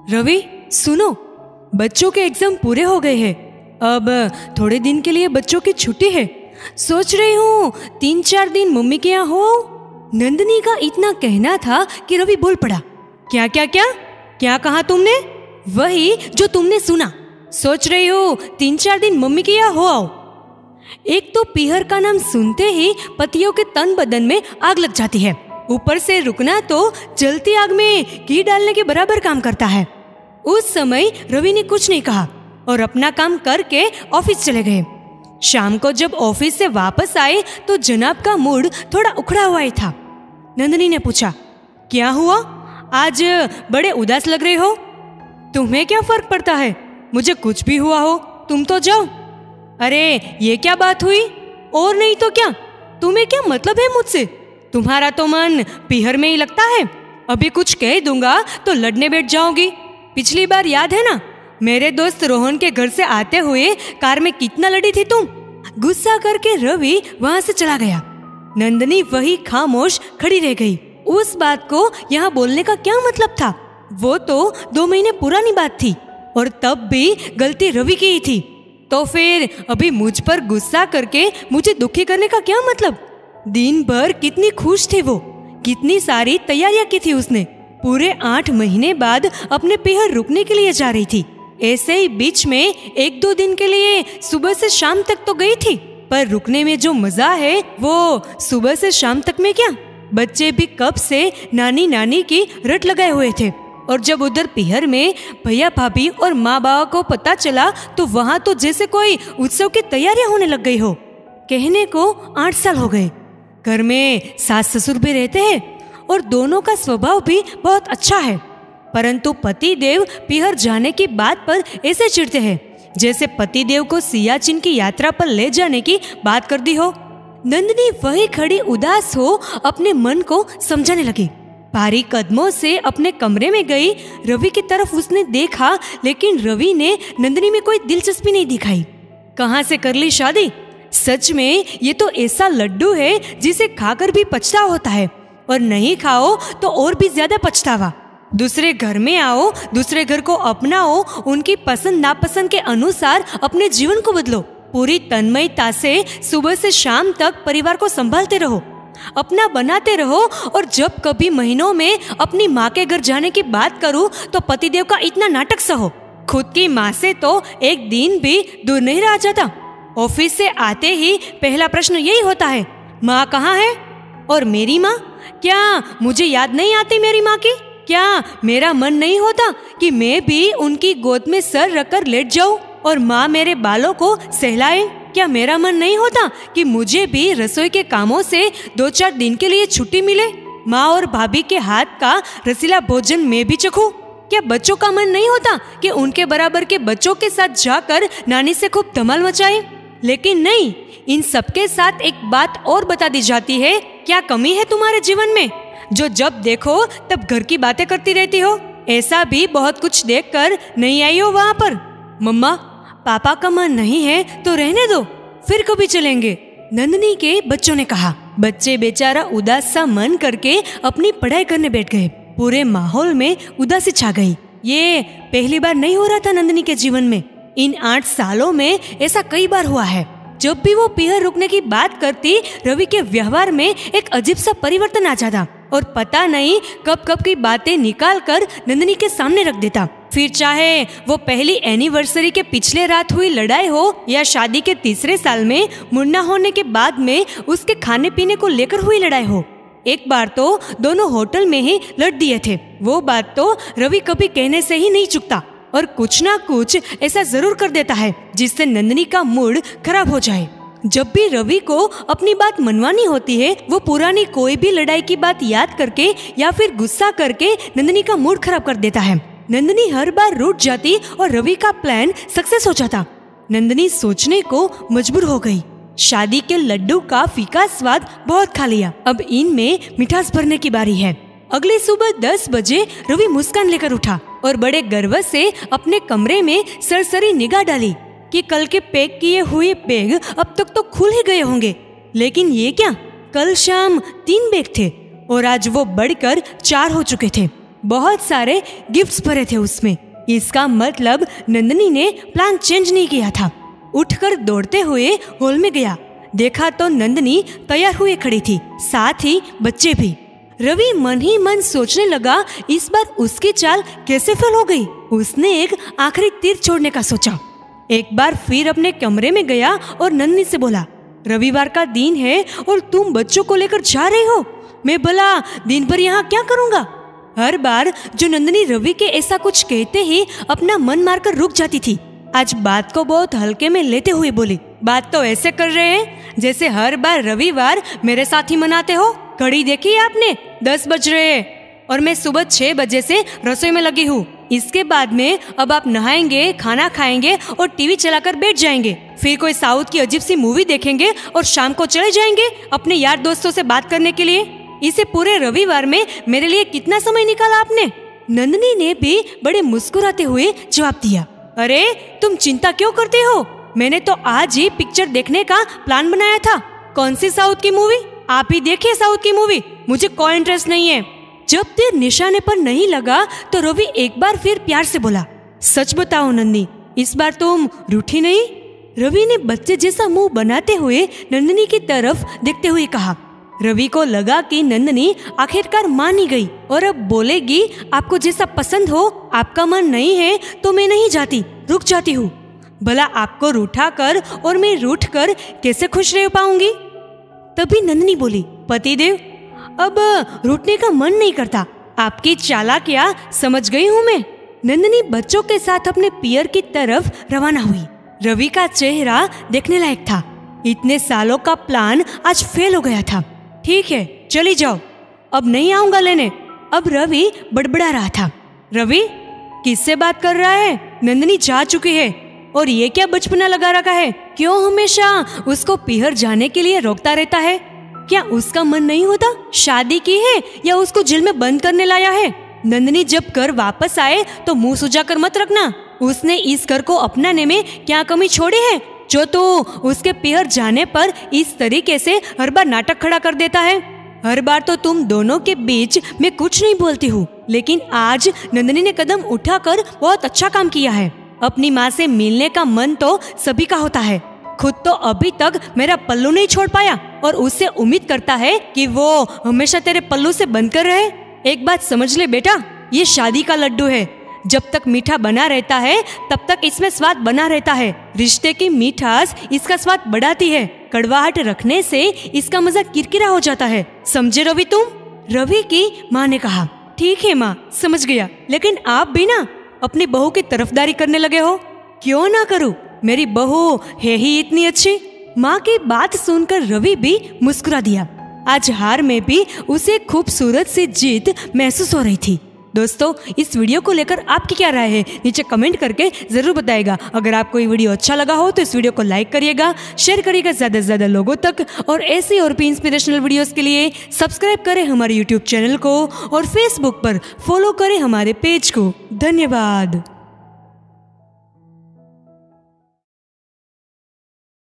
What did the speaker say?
रवि सुनो, बच्चों के एग्जाम पूरे हो गए हैं। अब थोड़े दिन के लिए बच्चों की छुट्टी है। सोच रही हूँ 3-4 दिन मम्मी के यहाँ हो। नंदनी का इतना कहना था कि रवि बोल पड़ा, क्या क्या क्या क्या कहा तुमने? वही जो तुमने सुना। सोच रही हूँ 3-4 दिन मम्मी के यहाँ हो आओ। एक तो पीहर का नाम सुनते ही पतियों के तन बदन में आग लग जाती है। ऊपर से रुकना तो जलती आग में घी डालने के बराबर काम करता है। उस समय रवि ने कुछ नहीं कहा और अपना काम करके ऑफिस चले गए। शाम को जब ऑफिस से वापस आए तो जनाब का मूड थोड़ा उखड़ा हुआ ही था। नंदनी ने पूछा, क्या हुआ? आज बड़े उदास लग रहे हो। तुम्हें क्या फर्क पड़ता है? मुझे कुछ भी हुआ हो तुम तो जाओ। अरे ये क्या बात हुई? और नहीं तो क्या, तुम्हें क्या मतलब है मुझसे? तुम्हारा तो मन पीहर में ही लगता है। अभी कुछ कह दूंगा तो लड़ने बैठ जाओगी। पिछली बार याद है ना, मेरे दोस्त रोहन के घर से आते हुए कार में कितना लड़ी थी तुम? गुस्सा करके रवि वहां से चला गया। नंदनी वही खामोश खड़ी रह गई। उस बात को यहाँ बोलने का क्या मतलब था? वो तो 2 महीने पुरानी बात थी और तब भी गलती रवि की ही थी। तो फिर अभी मुझ पर गुस्सा करके मुझे दुखी करने का क्या मतलब? दिन भर कितनी खुश थी वो, कितनी सारी तैयारियां की थी उसने। पूरे 8 महीने बाद अपने पीहर रुकने के लिए जा रही थी। ऐसे ही बीच में 1-2 दिन के लिए सुबह से शाम तक तो गई थी, पर रुकने में जो मजा है वो सुबह से शाम तक में क्या। बच्चे भी कब से नानी नानी की रट लगाए हुए थे और जब उधर पीहर में भैया भाभी और माँ बाबा को पता चला तो वहाँ तो जैसे कोई उत्सव की तैयारियां होने लग गई हो। कहने को 8 साल हो गए। घर में सास ससुर भी रहते हैं और दोनों का स्वभाव भी बहुत अच्छा है, परंतु पतिदेव पीहर जाने की बात पर ऐसे चिढ़ते हैं जैसे पतिदेव को सियाचिन की यात्रा पर ले जाने की बात कर दी हो। नंदनी वही खड़ी उदास हो अपने मन को समझाने लगी। भारी कदमों से अपने कमरे में गई। रवि की तरफ उसने देखा, लेकिन रवि ने नंदनी में कोई दिलचस्पी नहीं दिखाई। कहाँ से कर ली शादी? सच में ये तो ऐसा लड्डू है जिसे खाकर भी पछतावा होता है और नहीं खाओ तो और भी ज्यादा पछतावा। दूसरे घर में आओ, दूसरे घर को अपनाओ, उनकी पसंद नापसंद के अनुसार अपने जीवन को बदलो। पूरी तन्मयता से सुबह से शाम तक परिवार को संभालते रहो, अपना बनाते रहो। और जब कभी महीनों में अपनी माँ के घर जाने की बात करूँ तो पतिदेव का इतना नाटक सहो। खुद की माँ से तो एक दिन भी दूर नहीं रहा जाता। ऑफिस से आते ही पहला प्रश्न यही होता है, माँ कहाँ है? और मेरी माँ? क्या मुझे याद नहीं आती मेरी माँ की? क्या मेरा मन नहीं होता कि मैं भी उनकी गोद में सर रखकर लेट जाऊं और माँ मेरे बालों को सहलाए? क्या मेरा मन नहीं होता कि मुझे भी रसोई के कामों से 2-4 दिन के लिए छुट्टी मिले? माँ और भाभी के हाथ का रसीला भोजन मैं भी चखूं? क्या बच्चों का मन नहीं होता कि उनके बराबर के बच्चों के साथ जाकर नानी से खूब धमाल मचाए? लेकिन नहीं, इन सबके साथ एक बात और बता दी जाती है। क्या कमी है तुम्हारे जीवन में जो जब देखो तब घर की बातें करती रहती हो? ऐसा भी बहुत कुछ देखकर नहीं आई हो वहाँ पर? मम्मा, पापा का मन नहीं है तो रहने दो, फिर कभी चलेंगे, नंदनी के बच्चों ने कहा। बच्चे बेचारा उदास सा मन करके अपनी पढ़ाई करने बैठ गए। पूरे माहौल में उदासी छा गई। ये पहली बार नहीं हो रहा था नंदनी के जीवन में। इन 8 सालों में ऐसा कई बार हुआ है। जब भी वो पीहर रुकने की बात करती, रवि के व्यवहार में एक अजीब सा परिवर्तन आ जाता और पता नहीं कब कब की बातें निकाल कर नंदनी के सामने रख देता। फिर चाहे वो पहली एनिवर्सरी के पिछले रात हुई लड़ाई हो या शादी के 3रे साल में मुन्ना होने के बाद में उसके खाने पीने को लेकर हुई लड़ाई हो। एक बार तो दोनों होटल में ही लड़ दिए थे। वो बात तो रवि कभी कहने से ही नहीं चुकता और कुछ ना कुछ ऐसा जरूर कर देता है जिससे नंदनी का मूड खराब हो जाए। जब भी रवि को अपनी बात मनवानी होती है, वो पुरानी कोई भी लड़ाई की बात याद करके या फिर गुस्सा करके नंदनी का मूड खराब कर देता है। नंदनी हर बार रूठ जाती और रवि का प्लान सक्सेस हो जाता। नंदनी सोचने को मजबूर हो गई। शादी के लड्डू का फीका स्वाद बहुत खा लिया, अब इनमें मिठास भरने की बारी है। अगली सुबह 10 बजे रवि मुस्कान लेकर उठा और बड़े गर्व से अपने कमरे में सरसरी निगाह डाली कि कल के पैक किए हुए बैग अब तक तो खुल ही गए होंगे। लेकिन ये क्या, कल शाम 3 बैग थे और आज वो बढ़कर 4 हो चुके थे। बहुत सारे गिफ्ट्स भरे थे उसमें। इसका मतलब नंदनी ने प्लान चेंज नहीं किया था। उठकर दौड़ते हुए हॉल में गया। देखा तो नंदनी तैयार हुए खड़ी थी, साथ ही बच्चे भी। रवि मन ही मन सोचने लगा इस बार उसकी चाल कैसे फेल हो गई। उसने एक आखिरी तीर छोड़ने का सोचा। एक बार फिर अपने कमरे में गया और नंदनी से बोला, रविवार का दिन है और तुम बच्चों को लेकर जा रही हो, मैं भला दिन भर यहाँ क्या करूँगा। हर बार जो नंदनी रवि के ऐसा कुछ कहते ही अपना मन मारकर रुक जाती थी, आज बात को बहुत हल्के में लेते हुए बोली, बात तो ऐसे कर रहे हैं जैसे हर बार रविवार मेरे साथ ही मनाते हो। घड़ी देखी है आपने, 10 बज रहे हैं और मैं सुबह 6 बजे से रसोई में लगी हूँ। इसके बाद में अब आप नहाएंगे, खाना खाएंगे और टीवी चलाकर बैठ जाएंगे। फिर कोई साउथ की अजीब सी मूवी देखेंगे और शाम को चले जाएंगे अपने यार दोस्तों से बात करने के लिए। इसे पूरे रविवार में मेरे लिए कितना समय निकाला आपने। नंदनी ने भी बड़े मुस्कुराते हुए जवाब दिया, अरे तुम चिंता क्यों करते हो, मैंने तो आज ही पिक्चर देखने का प्लान बनाया था। कौन सी साउथ की मूवी? आप ही देखिए साउथ की मूवी, मुझे कोई इंटरेस्ट नहीं है। जब तीर निशाने पर नहीं लगा तो रवि एक बार फिर प्यार से बोला, सच बताओ नंदनी, इस बार तुम रूठी नहीं? रवि ने बच्चे जैसा मुंह बनाते हुए नंदनी की तरफ देखते हुए कहा। रवि को लगा कि नंदनी आखिरकार मान ही गई और अब बोलेगी, आपको जैसा पसंद हो, आपका मन नहीं है तो मैं नहीं जाती, रुक जाती हूँ। भला आपको रूठा कर और मैं रूठ कर कैसे खुश रह पाऊंगी। तभी नंदनी बोली, पतिदेव अब रूठने का मन नहीं करता, आपकी चालाकियां समझ गई हूँ मैं। नंदनी बच्चों के साथ अपने पियर की तरफ रवाना हुई। रवि का चेहरा देखने लायक था। इतने सालों का प्लान आज फेल हो गया था। ठीक है चली जाओ, अब नहीं आऊंगा लेने। अब रवि बड़बड़ा रहा था। रवि किससे बात कर रहा है? नंदनी जा चुकी है और ये क्या बचपना लगा रखा है? क्यों हमेशा उसको पिहर जाने के लिए रोकता रहता है? क्या उसका मन नहीं होता? शादी की है या उसको जेल में बंद करने लाया है? नंदनी जब घर वापस आए तो मुंह सुझाकर मत रखना। उसने इस घर को अपनाने में क्या कमी छोड़ी है जो तो उसके पिहर जाने पर इस तरीके से हर बार नाटक खड़ा कर देता है। हर बार तो तुम दोनों के बीच मैं कुछ नहीं बोलती हूँ, लेकिन आज नंदनी ने कदम उठाकर बहुत अच्छा काम किया है। अपनी माँ से मिलने का मन तो सभी का होता है। खुद तो अभी तक मेरा पल्लू नहीं छोड़ पाया और उससे उम्मीद करता है कि वो हमेशा तेरे पल्लू से बनकर रहे। एक बात समझ ले बेटा, ये शादी का लड्डू है। जब तक मीठा बना रहता है तब तक इसमें स्वाद बना रहता है। रिश्ते की मीठास इसका स्वाद बढ़ाती है। कड़वाहट रखने से इसका मजा किरकिरा हो जाता है। समझे रवि तुम? रवि की माँ ने कहा। ठीक है माँ, समझ गया, लेकिन आप भी ना अपनी बहू की तरफदारी करने लगे हो। क्यों ना करूं, मेरी बहू है ही इतनी अच्छी। माँ की बात सुनकर रवि भी मुस्कुरा दिया। आज हार में भी उसे खूबसूरत सी जीत महसूस हो रही थी। दोस्तों, इस वीडियो को लेकर आपकी क्या राय है नीचे कमेंट करके जरूर बताइएगा। अगर आपको ये वीडियो अच्छा लगा हो तो इस वीडियो को लाइक करिएगा, शेयर करिएगा ज्यादा से ज्यादा लोगों तक, और ऐसी और भी इंस्पिरेशनल वीडियोस के लिए सब्सक्राइब करें हमारे यूट्यूब चैनल को और फेसबुक पर फॉलो करें हमारे पेज को। धन्यवाद।